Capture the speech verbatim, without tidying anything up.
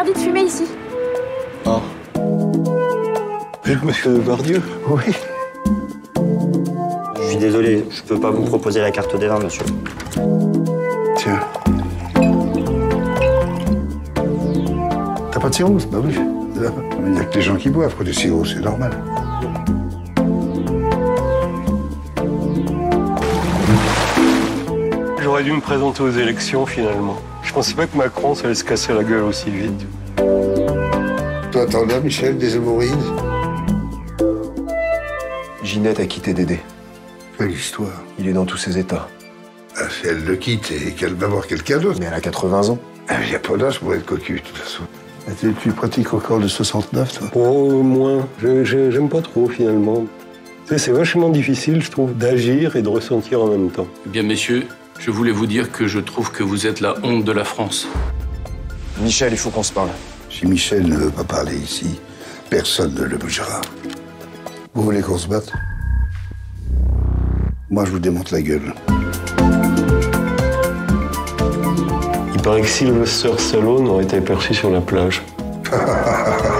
interdit de fumer ici. Ah. Monsieur Depardieu? Oui. Je suis désolé, je peux pas vous proposer la carte des vins, monsieur. Tiens. T'as pas de sirop? Bah oui. Il n'y a que les gens qui boivent, quoi, des sirops, c'est normal. J'aurais dû me présenter aux élections, finalement. Je pensais pas que Macron allait se casser la gueule aussi vite. Toi, t'en as, Michel, des hémorroïdes? Ginette a quitté Dédé. Quelle histoire. Il est dans tous ses états. Ah, si elle le quitte et qu'elle va voir quelqu'un d'autre. Mais elle a quatre-vingts ans. Il n'y a pas d'âge pour être cocu, de toute façon. Ah, tu, tu pratiques encore le soixante-neuf, toi? Oh, moins. Je- je- J'aime pas trop, finalement. Tu sais, c'est vachement difficile, je trouve, d'agir et de ressentir en même temps. Eh bien, messieurs, je voulais vous dire que je trouve que vous êtes la honte de la France. Michel, il faut qu'on se parle. Si Michel ne veut pas parler ici, personne ne le bougera. Vous voulez qu'on se batte? Moi, je vous démonte la gueule. Il paraît que Sylvester Stallone aurait été aperçu sur la plage.